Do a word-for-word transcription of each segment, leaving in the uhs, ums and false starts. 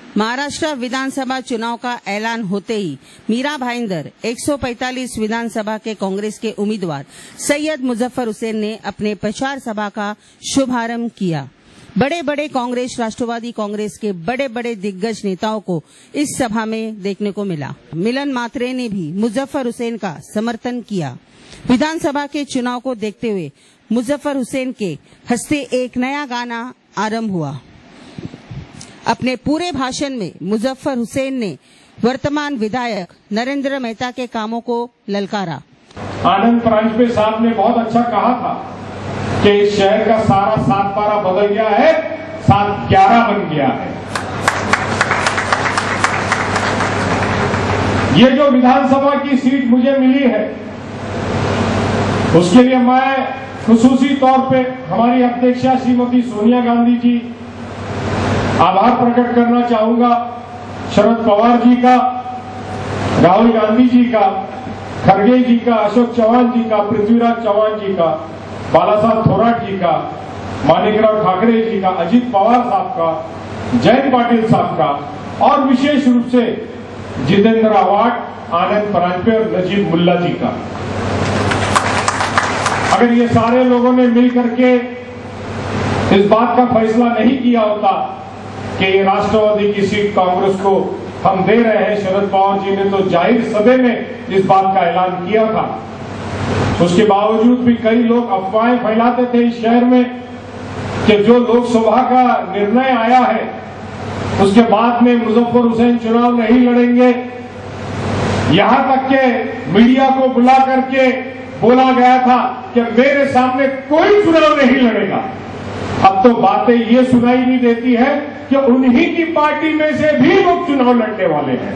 महाराष्ट्र विधानसभा चुनाव का ऐलान होते ही मीरा भाईंदर एक सौ पैंतालीस विधानसभा के कांग्रेस के उम्मीदवार सैयद मुजफ्फर हुसैन ने अपने प्रचार सभा का शुभारंभ किया। बड़े बड़े कांग्रेस राष्ट्रवादी कांग्रेस के बड़े बड़े दिग्गज नेताओं को इस सभा में देखने को मिला। मिलन मात्रे ने भी मुजफ्फर हुसैन का समर्थन किया। विधानसभा के चुनाव को देखते हुए मुजफ्फर हुसैन के हस्ते एक नया गाना आरंभ हुआ। अपने पूरे भाषण में मुजफ्फर हुसैन ने वर्तमान विधायक नरेंद्र मेहता के कामों को ललकारा। आनंद परांजपे साहब ने बहुत अच्छा कहा था कि इस शहर का सारा सात बारह बदल गया है, सात ग्यारह बन गया है। ये जो विधानसभा की सीट मुझे मिली है, उसके लिए मैं खुसूसी तौर पे हमारी अध्यक्षा श्रीमती सोनिया गांधी जी आभार प्रकट करना चाहूंगा। शरद पवार जी का, राहुल गांधी जी का, खड़गे जी का, अशोक चौहान जी का, पृथ्वीराज चौहान जी का, बाला साहब थोराट जी का, माणिकराव ठाकरे जी का, अजित पवार साहब का, जयंत पाटिल साहब का और विशेष रूप से जितेंद्र आव्हाड, आनंद परांजपे और नजीब मुल्ला जी का। अगर ये सारे लोगों ने मिल करके इस बात का फैसला नहीं किया होता कि ये राष्ट्रवादी की सीट कांग्रेस को हम दे रहे हैं, शरद पवार जी ने तो जाहिर सभा में इस बात का ऐलान किया था। उसके बावजूद भी कई लोग अफवाहें फैलाते थे इस शहर में कि जो लोकसभा का निर्णय आया है उसके बाद में मुजफ्फर हुसैन चुनाव नहीं लड़ेंगे। यहां तक के मीडिया को बुला करके बोला गया था कि मेरे सामने कोई चुनाव नहीं लड़ेगा। अब तो बातें ये सुनाई नहीं देती है कि उन्हीं की पार्टी में से भी लोग चुनाव लड़ने वाले हैं।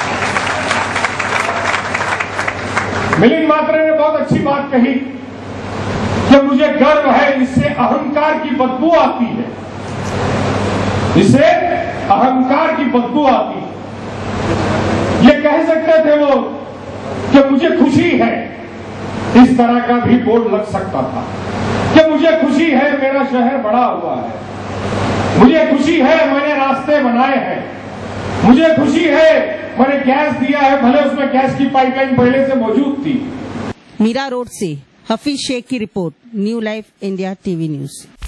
मिलिंद मात्रे ने बहुत अच्छी बात कही कि मुझे गर्व है, इससे अहंकार की बदबू आती है, इससे अहंकार की बदबू आती है। ये कह सकते थे वो कि मुझे खुशी है, इस तरह का भी बोर्ड लग सकता था कि मुझे खुशी है मेरा शहर बड़ा हुआ है, मुझे खुशी है मैंने रास्ते बनाए हैं, मुझे खुशी है मैंने गैस दिया है, भले उसमें गैस की पाइपलाइन पहले से मौजूद थी। मीरा रोड से हफीज शेख की report, new life India TV news.